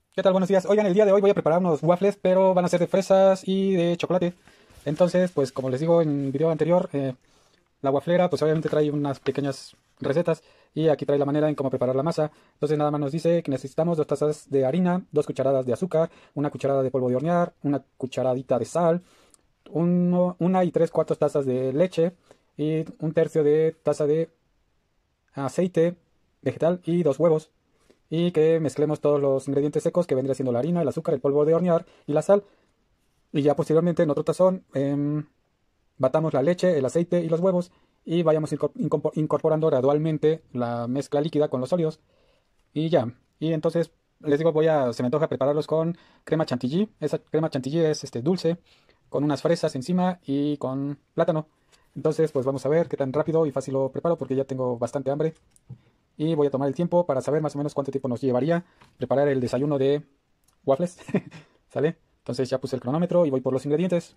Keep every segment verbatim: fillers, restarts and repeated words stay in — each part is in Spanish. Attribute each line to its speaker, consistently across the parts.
Speaker 1: ¿Qué tal? Buenos días. Oigan, el día de hoy voy a preparar unos waffles, pero van a ser de fresas y de chocolate. Entonces, pues como les digo en el video anterior, eh, la waflera pues obviamente trae unas pequeñas recetas y aquí trae la manera en cómo preparar la masa. Entonces nada más nos dice que necesitamos dos tazas de harina, dos cucharadas de azúcar, una cucharada de polvo de hornear, una cucharadita de sal, uno- una y tres cuartos tazas de leche y un tercio de taza de aceite vegetal y dos huevos y que mezclemos todos los ingredientes secos que vendría siendo la harina, el azúcar, el polvo de hornear y la sal. Y ya posteriormente en otro tazón em, batamos la leche, el aceite y los huevos y vayamos incor- incompo- incorporando gradualmente la mezcla líquida con los sólidos y ya. Y entonces les digo, voy a, se me antoja prepararlos con crema chantilly. Esa crema chantilly es este dulce, con unas fresas encima y con plátano. Entonces, pues vamos a ver qué tan rápido y fácil lo preparo porque ya tengo bastante hambre y voy a tomar el tiempo para saber más o menos cuánto tiempo nos llevaría preparar el desayuno de waffles. ¿Sale? Entonces ya puse el cronómetro y voy por los ingredientes.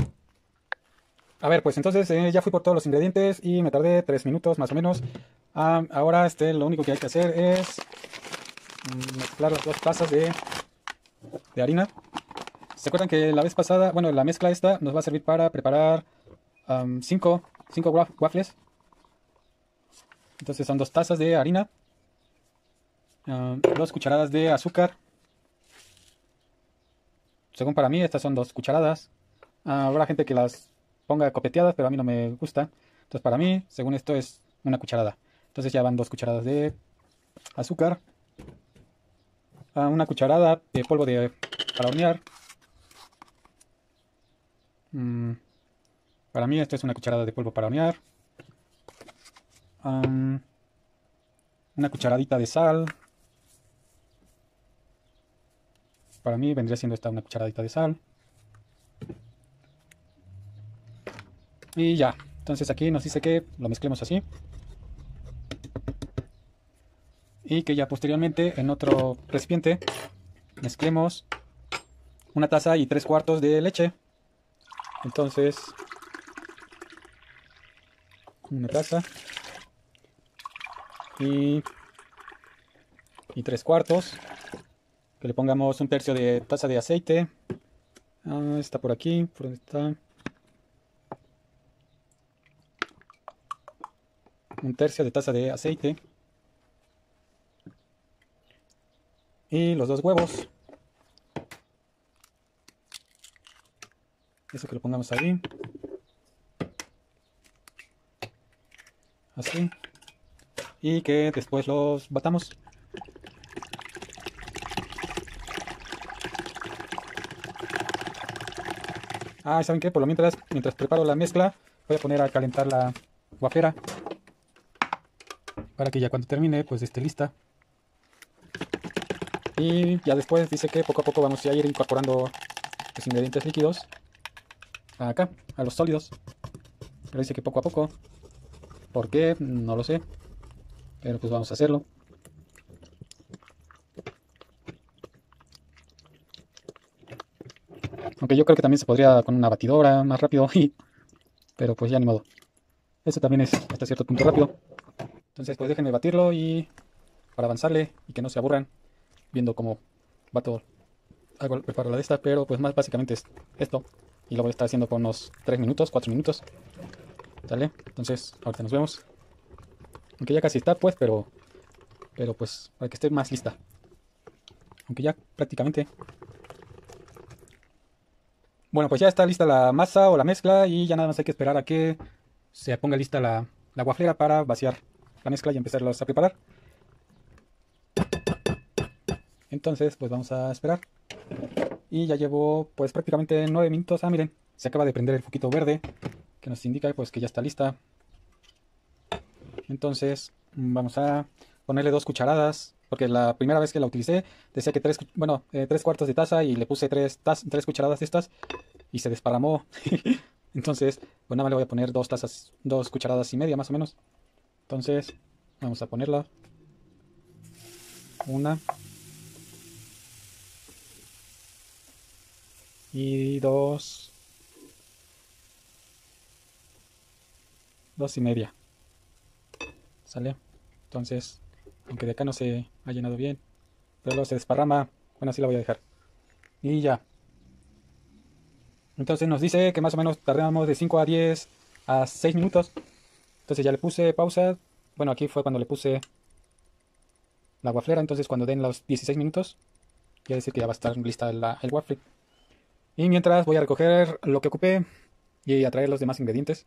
Speaker 1: A ver, pues entonces eh, ya fui por todos los ingredientes y me tardé tres minutos más o menos. Ah, ahora este, lo único que hay que hacer es mm, mezclar las dos tazas de, de harina. ¿Se acuerdan que la vez pasada, bueno, la mezcla esta nos va a servir para preparar cinco waffles? Entonces son dos tazas de harina, ah, dos cucharadas de azúcar. Según para mí, estas son dos cucharadas. Ah, habrá gente que las ponga copeteadas, pero a mí no me gusta. Entonces, para mí, según esto, es una cucharada. Entonces ya van dos cucharadas de azúcar, ah, una cucharada de polvo de para hornear. Mm, para mí, esto es una cucharada de polvo para hornear. Am, una cucharadita de sal. Para mí vendría siendo esta una cucharadita de sal. Y ya. Entonces aquí nos dice que lo mezclemos así. Y que ya posteriormente en otro recipiente mezclemos una taza y tres cuartos de leche. Entonces, una taza y, y tres cuartos. Que le pongamos un tercio de taza de aceite. Ah, está por aquí, por donde está. Un tercio de taza de aceite. Y los dos huevos. Eso que lo pongamos ahí. Así. Y que después los batamos. Ah, ¿saben qué? Por lo mientras, mientras preparo la mezcla, voy a poner a calentar la guafera. Para que ya cuando termine, pues esté lista. Y ya después dice que poco a poco vamos a ir incorporando los ingredientes líquidos acá, a los sólidos. Pero dice que poco a poco. ¿Por qué? No lo sé. Pero pues vamos a hacerlo. Aunque yo creo que también se podría con una batidora más rápido. Pero pues ya ni modo. Eso también es hasta cierto punto rápido. Entonces pues déjenme batirlo y para avanzarle y que no se aburran viendo cómo bato, hago, preparo la de esta. Pero pues más básicamente es esto. Y lo voy a estar haciendo por unos tres minutos, cuatro minutos. ¿Sale? Entonces ahorita nos vemos. Aunque ya casi está pues, pero, pero pues para que esté más lista. Aunque ya prácticamente. Bueno, pues ya está lista la masa o la mezcla y ya nada más hay que esperar a que se ponga lista la, la guaflera para vaciar la mezcla y empezarlos a preparar. Entonces, pues vamos a esperar. Y ya llevo pues prácticamente nueve minutos. Ah, miren, se acaba de prender el foquito verde que nos indica pues que ya está lista. Entonces, mm, vamos a ponerle dos cucharadas, porque la primera vez que la utilicé decía que tres, cu- bueno, eh, tres cuartos de taza y le puse tres, taz- tres cucharadas de estas y se desparramó. Entonces, pues nada más le voy a poner dos tazas, dos cucharadas y media más o menos. Entonces, vamos a ponerla una y dos, dos y media. ¿Sale? Entonces, aunque de acá no se ha llenado bien, pero luego se desparrama Bueno, así la voy a dejar. Y ya. Entonces nos dice que más o menos tardamos de cinco a diez a seis minutos. Entonces ya le puse pausa. Bueno, aquí fue cuando le puse la waflera. Entonces cuando den los dieciséis minutos, quiere decir que ya va a estar lista la- el waffle. Y mientras voy a recoger lo que ocupé y a traer los demás ingredientes.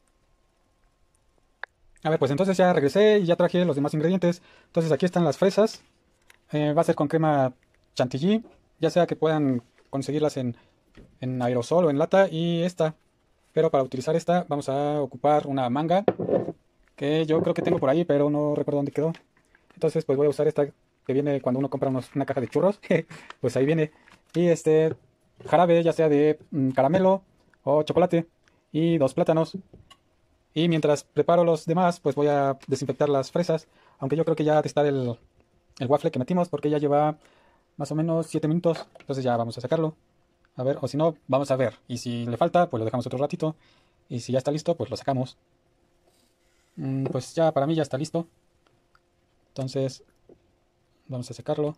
Speaker 1: A ver, pues entonces ya regresé y ya traje los demás ingredientes. Entonces aquí están las fresas. Eh, va a ser con crema chantilly, ya sea que puedan conseguirlas en, en aerosol o en lata. Y esta, pero para utilizar esta vamos a ocupar una manga que yo creo que tengo por ahí, pero no recuerdo dónde quedó. Entonces pues voy a usar esta que viene cuando uno compra unos- una caja de churros. Pues ahí viene. Y este jarabe, ya sea de mm, caramelo o chocolate. Y dos plátanos. Y mientras preparo los demás, pues voy a desinfectar las fresas. Aunque yo creo que ya testar el, el waffle que metimos, porque ya lleva más o menos siete minutos. Entonces ya vamos a sacarlo. A ver, o si no, vamos a ver. Y si le falta, pues lo dejamos otro ratito. Y si ya está listo, pues lo sacamos. Mm, pues ya para mí ya está listo. Entonces vamos a sacarlo.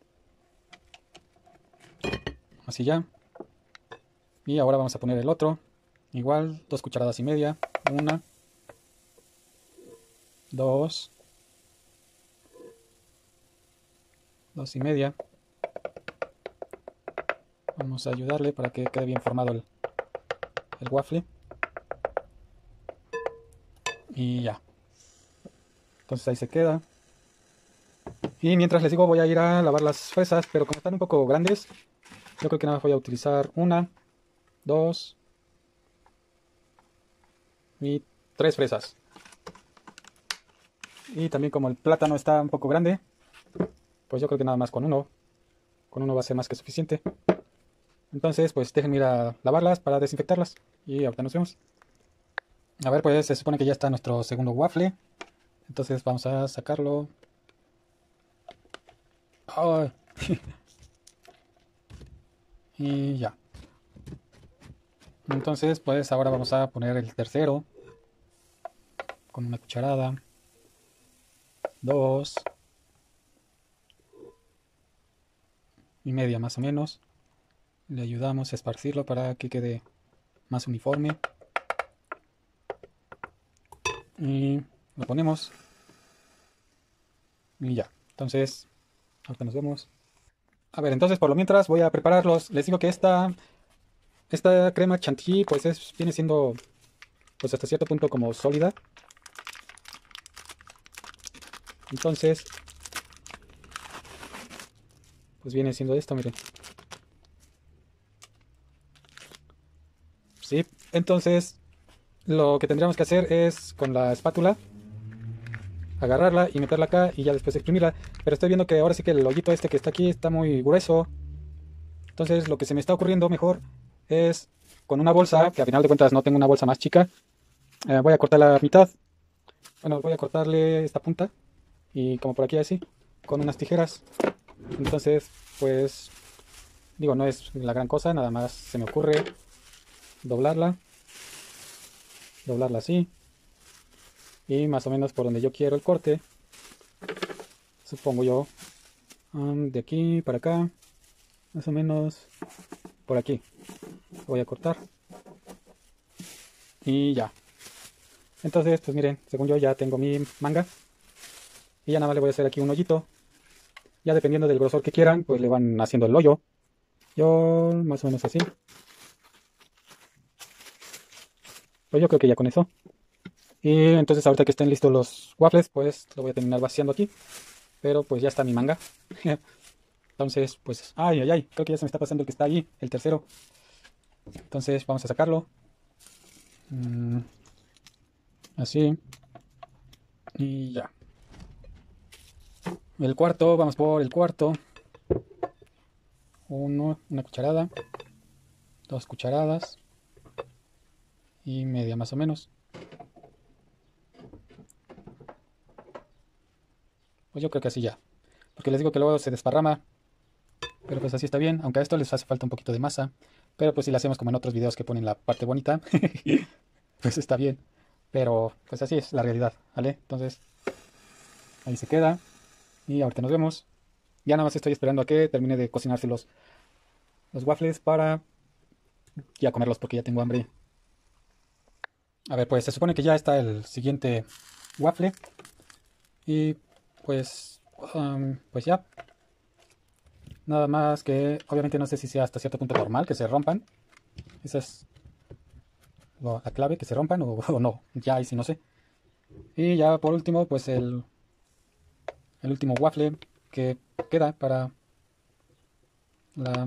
Speaker 1: Así ya. Y ahora vamos a poner el otro. Igual, dos cucharadas y media. Una, dos, dos y media. Vamos a ayudarle para que quede bien formado el, el waffle. Y ya. Entonces ahí se queda. Y mientras les digo, voy a ir a lavar las fresas, pero como están un poco grandes, yo creo que nada más voy a utilizar una, dos y tres fresas. Y también como el plátano está un poco grande, pues yo creo que nada más con uno. Con uno va a ser más que suficiente. Entonces, pues déjenme ir a lavarlas para desinfectarlas. Y ahorita nos vemos. A ver, pues se supone que ya está nuestro segundo waffle. Entonces vamos a sacarlo. ¡Ay! Y ya. Entonces, pues ahora vamos a poner el tercero. Con una cucharada. Dos. Y media más o menos. Le ayudamos a esparcirlo para que quede más uniforme. Y lo ponemos. Y ya. Entonces, ahorita nos vemos. A ver, entonces por lo mientras voy a prepararlos. Les digo que esta, esta crema chantilly pues es, viene siendo pues hasta cierto punto como sólida. Entonces, pues viene siendo esto, miren. Sí, entonces lo que tendríamos que hacer es con la espátula agarrarla y meterla acá y ya después exprimirla. Pero estoy viendo que ahora sí que el hoyito este que está aquí está muy grueso. Entonces lo que se me está ocurriendo mejor es con una bolsa, que a final de cuentas no tengo una bolsa más chica, eh, voy a cortar la mitad. Bueno, voy a cortarle esta punta y como por aquí así, con unas tijeras. Entonces, pues, digo, no es la gran cosa, nada más se me ocurre doblarla, doblarla así, y más o menos por donde yo quiero el corte, supongo yo, um, de aquí para acá, más o menos por aquí, voy a cortar, y ya. Entonces, pues miren, según yo ya tengo mi manga, y ya nada más le voy a hacer aquí un hoyito, ya dependiendo del grosor que quieran, pues le van haciendo el hoyo, yo más o menos así. Pues yo creo que ya con eso. Y entonces ahorita que estén listos los waffles, pues lo voy a terminar vaciando aquí. Pero pues ya está mi manga. Entonces, pues, ay, ay, ay, creo que ya se me está pasando el que está ahí, el tercero. Entonces vamos a sacarlo. Mm, así. Y ya. El cuarto, vamos por el cuarto. Uno, una cucharada. Dos cucharadas. Y media más o menos. Pues yo creo que así ya. Porque les digo que luego se desparrama. Pero pues así está bien. Aunque a esto les hace falta un poquito de masa. Pero pues si lo hacemos como en otros videos que ponen la parte bonita. Pues está bien. Pero pues así es la realidad. ¿Vale? Entonces ahí se queda. Y ahorita nos vemos. Ya nada más estoy esperando a que termine de cocinarse los, los waffles para ya comerlos porque ya tengo hambre. A ver, pues se supone que ya está el siguiente waffle. Y pues, um, pues ya. Nada más que obviamente no sé si sea hasta cierto punto normal que se rompan. Esa es lo- la clave, que se rompan o, o no. Ya ahí sí no sé. Y ya por último, pues el, el último waffle que queda para la,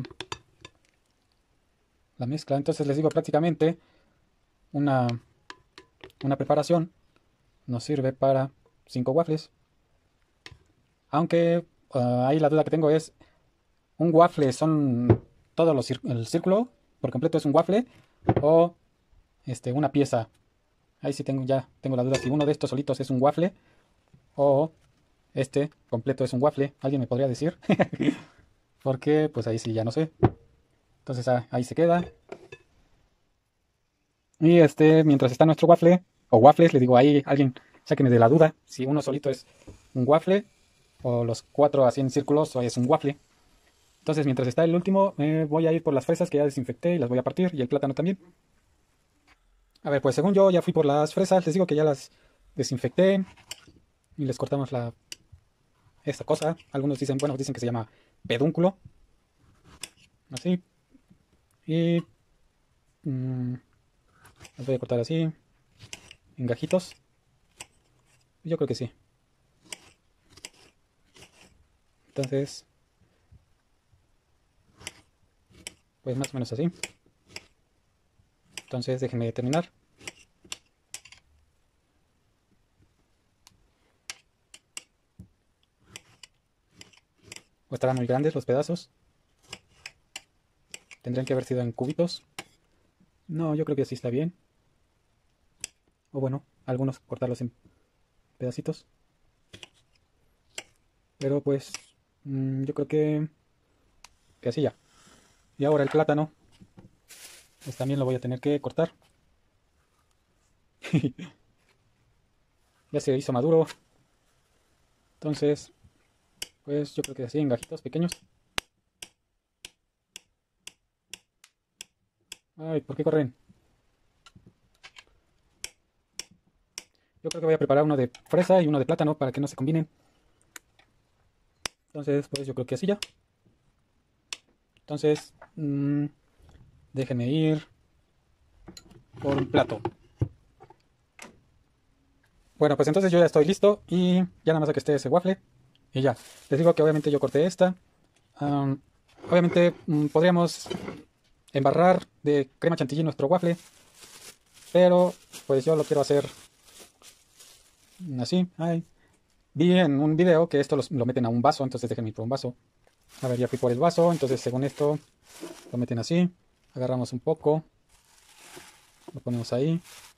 Speaker 1: la mezcla. Entonces les digo prácticamente una, una preparación nos sirve para cinco waffles. Aunque ah, ahí la duda que tengo es, ¿un waffle son todos los cir- el círculo por completo es un waffle o este una pieza? Ahí sí tengo ya tengo la duda si uno de estos solitos es un waffle o este completo es un waffle. ¿Alguien me podría decir? Porque pues ahí sí ya no sé. Entonces ah, ahí se queda. Y este, mientras está nuestro waffle o waffles, le digo ahí alguien sáqueme de la duda si uno solito es un waffle o los cuatro así en círculos o es un waffle. Entonces, mientras está el último, eh, voy a ir por las fresas que ya desinfecté y las voy a partir, y el plátano también. A ver, pues según yo ya fui por las fresas, les digo que ya las desinfecté y les cortamos la esta cosa. Algunos dicen, bueno, dicen que se llama pedúnculo, así. Y mm, las voy a cortar así, en gajitos. Yo creo que sí. Entonces, pues más o menos así. Entonces, déjenme terminar. O estarán muy grandes los pedazos. Tendrían que haber sido en cubitos. No, yo creo que así está bien. O bueno, algunos cortarlos en pedacitos. Pero pues mm, yo creo que, que así ya. Y ahora el plátano, pues también lo voy a tener que cortar. Ya se hizo maduro. Entonces, pues yo creo que así en gajitos pequeños. Ay, ¿por qué corren? Yo creo que voy a preparar uno de fresa y uno de plátano para que no se combinen. Entonces, pues yo creo que así ya. Entonces, mm, déjenme ir por un plato. Bueno, pues entonces yo ya estoy listo y ya nada más a que esté ese waffle. Y ya. Les digo que obviamente yo corté esta. Am, obviamente mm, podríamos embarrar de crema chantilly nuestro waffle, pero pues yo lo quiero hacer así. Ay. Vi en un video que esto los- lo meten a un vaso, entonces déjenme ir por un vaso. A ver, ya fui por el vaso, entonces según esto lo meten así. Agarramos un poco, lo ponemos ahí.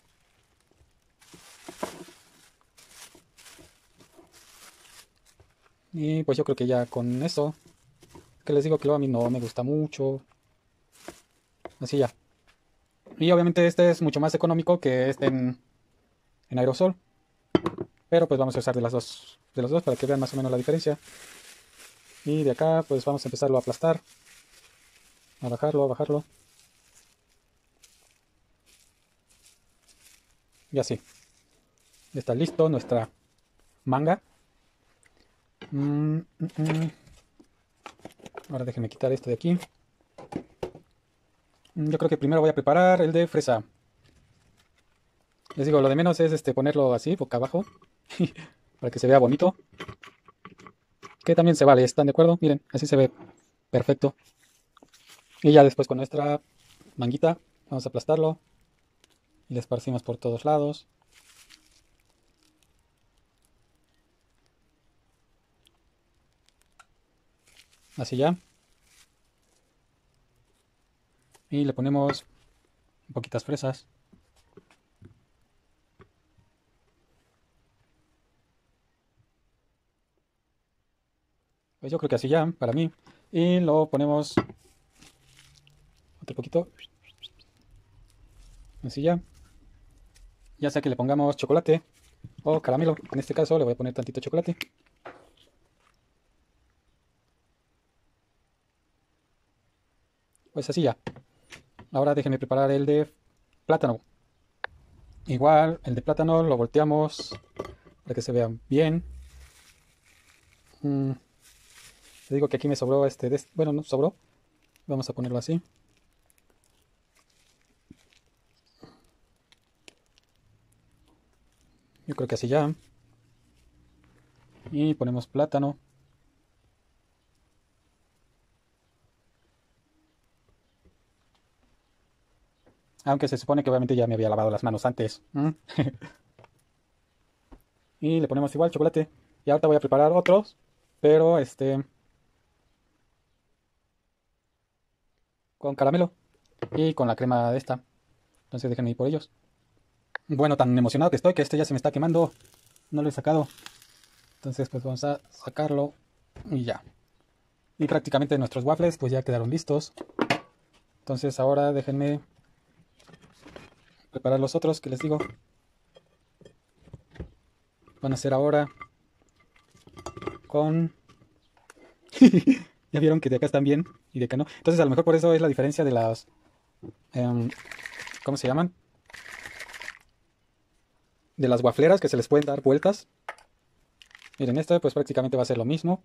Speaker 1: Y pues yo creo que ya con eso, que les digo que luego a mí no me gusta mucho. Así ya. Y obviamente este es mucho más económico que este en, en aerosol. Pero pues vamos a usar de las dos, de los dos para que vean más o menos la diferencia. Y de acá pues vamos a empezarlo a aplastar. A bajarlo, a bajarlo. Y así. Ya está listo nuestra manga. Mm, mm, mm. Ahora déjenme quitar esto de aquí. Mm, Yo creo que primero voy a preparar el de fresa. Les digo, lo de menos es este ponerlo así, boca abajo, para que se vea bonito. Que también se vale, ¿están de acuerdo? Miren, así se ve perfecto. Y ya después con nuestra manguita vamos a aplastarlo y le esparcimos por todos lados. Así ya. Y le ponemos un poquitas fresas. Pues yo creo que así ya, para mí. Y lo ponemos otro poquito. Así ya. Ya sea que le pongamos chocolate o caramelo. En este caso le voy a poner tantito chocolate. pues así ya. Ahora déjenme preparar el de plátano. Igual, el de plátano lo volteamos para que se vea bien. Mm, te digo que aquí me sobró este, de este- bueno, no sobró. Vamos a ponerlo así. Yo creo que así ya. Y ponemos plátano. Aunque se supone que obviamente ya me había lavado las manos antes. ¿Mm? Y le ponemos igual chocolate. Y ahorita voy a preparar otros. Pero este. Con caramelo. Y con la crema de esta. Entonces déjenme ir por ellos. Bueno, tan emocionado que estoy que este ya se me está quemando. No lo he sacado. Entonces pues vamos a sacarlo. Y ya. Y prácticamente nuestros waffles pues ya quedaron listos. Entonces ahora déjenme preparar los otros que les digo. Van a ser ahora con... Ya vieron que de acá están bien y de acá no. Entonces a lo mejor por eso es la diferencia de las... em, ¿cómo se llaman? De las wafleras que se les pueden dar vueltas. Miren, esta pues prácticamente va a ser lo mismo.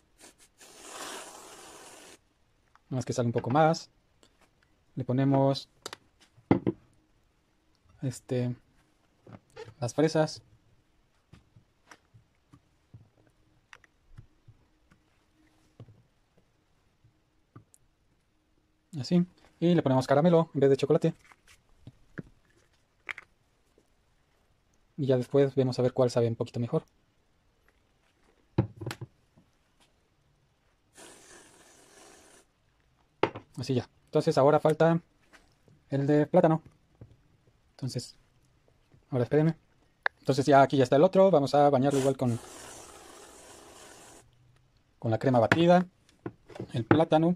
Speaker 1: Nada más que sale un poco más. Le ponemos... Este... Las fresas. Así. Y le ponemos caramelo en vez de chocolate. Y ya después vemos a ver cuál sabe un poquito mejor. Así ya. Entonces ahora falta el de plátano. Entonces, ahora espérenme. Entonces ya aquí ya está el otro. Vamos a bañarlo igual con, con la crema batida. El plátano.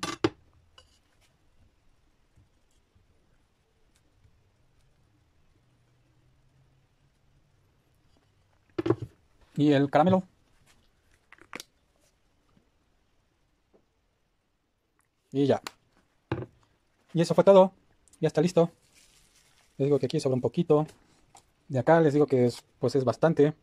Speaker 1: Y el caramelo. Y ya. Y eso fue todo. Ya está listo. Les digo que aquí sobra un poquito. De acá les digo que es, pues es bastante.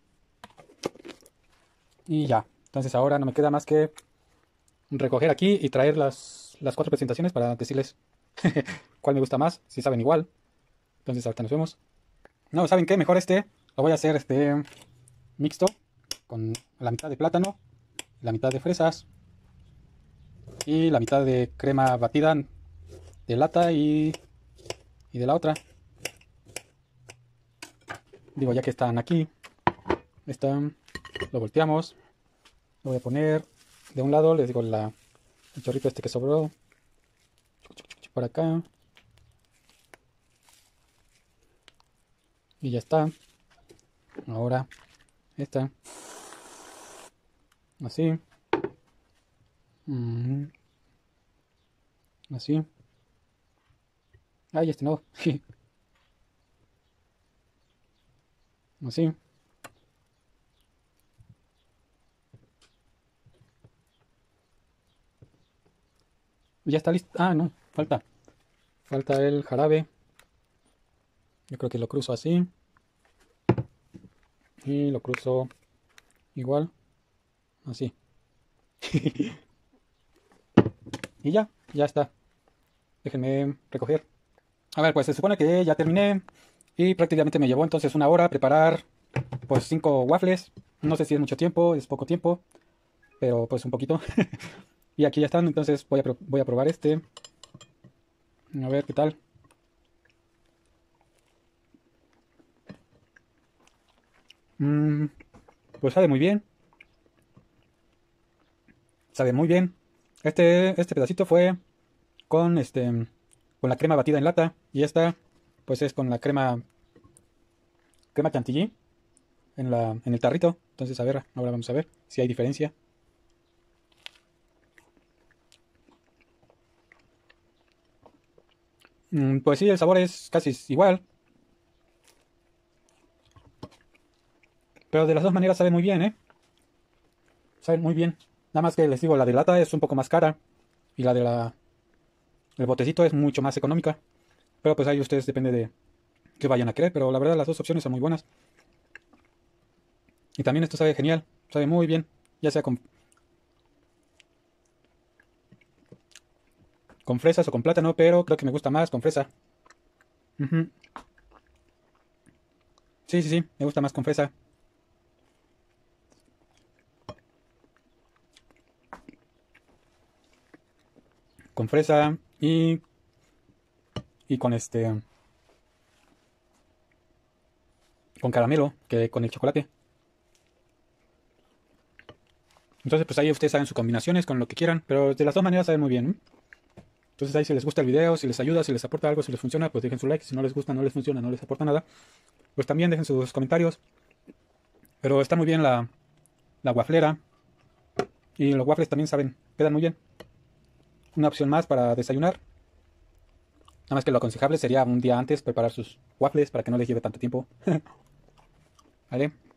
Speaker 1: Y ya. Entonces ahora no me queda más que recoger aquí y traer las, las cuatro presentaciones para decirles cuál me gusta más. Si saben igual. Entonces ahorita nos vemos. No, ¿saben qué? Mejor este. Lo voy a hacer este mixto. Con la mitad de plátano. La mitad de fresas. Y la mitad de crema batida de lata y, y de la otra. Digo, ya que están aquí, están, lo volteamos. Lo voy a poner de un lado, les digo la, el chorrito este que sobró. Por acá. Y ya está. Ahora, esta. Así. Mm, así. Ay, este no. Así. Ya está listo. Ah, no, falta. Falta el jarabe. Yo creo que lo cruzo así. Y lo cruzo igual. Así. Y ya, ya está. Déjenme recoger. A ver, pues se supone que ya terminé. Y prácticamente me llevó entonces una hora preparar pues cinco waffles. No sé si es mucho tiempo, es poco tiempo. Pero pues un poquito. Y aquí ya están, entonces voy a, pro- voy a probar este. A ver qué tal. Mm, pues sabe muy bien. Sabe muy bien. Este, este pedacito fue con este con la crema batida en lata. Y esta, pues es con la crema crema chantilly en la, en el tarrito. Entonces, a ver, ahora vamos a ver si hay diferencia. Mm, pues sí, el sabor es casi igual. Pero de las dos maneras sabe muy bien, ¿eh? Sabe muy bien. Nada más que les digo, la de lata es un poco más cara. Y la de la, El botecito es mucho más económica, pero pues ahí ustedes depende de qué vayan a querer, pero la verdad las dos opciones son muy buenas. Y también esto sabe genial, sabe muy bien, ya sea con, con fresas o con plátano, pero creo que me gusta más con fresa. Ujú. Sí, sí, sí, me gusta más con fresa. Con fresa y, y con este, con caramelo, que con el chocolate. Entonces, pues ahí ustedes hagan sus combinaciones con lo que quieran, pero de las dos maneras saben muy bien, ¿no? Entonces ahí si les gusta el video, si les ayuda, si les aporta algo, si les funciona, pues dejen su like. Si no les gusta, no les funciona, no les aporta nada, pues también dejen sus comentarios. Pero está muy bien la, la waflera. Y los waffles también saben, quedan muy bien. Una opción más para desayunar. Nada más que lo aconsejable sería un día antes preparar sus waffles para que no les lleve tanto tiempo. ¿Vale?